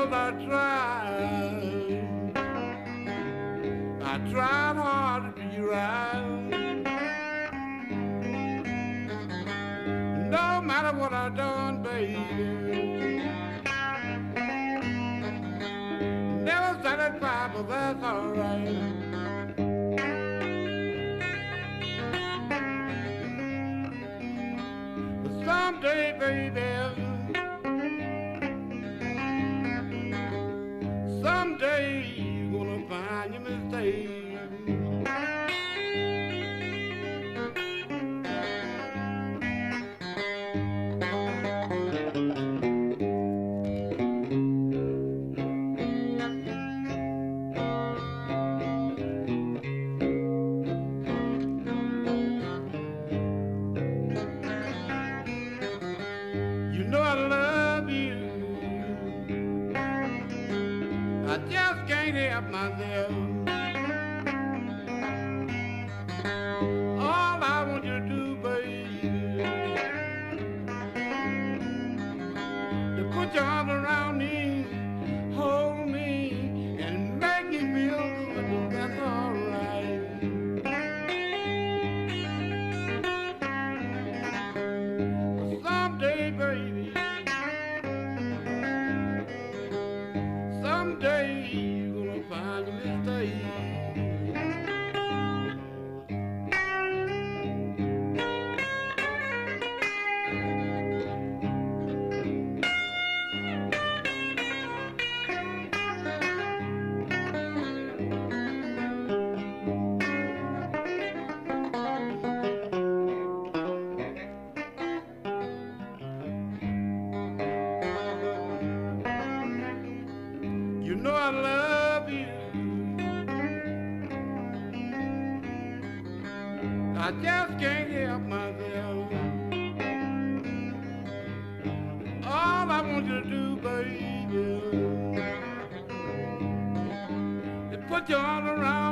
knows I tried hard to be right. No matter what I done, baby, never satisfied, but that's alright. But someday, baby, someday you're gonna find your mistake. You know I love you, I just can't help myself. All I want you to do, baby, to put your arms around me, hold me, and make me feel good. That's alright. Someday, baby, someday you're gonna find a mistake. You know I love you, I just can't help myself. All I want you to do, baby, is put your arms around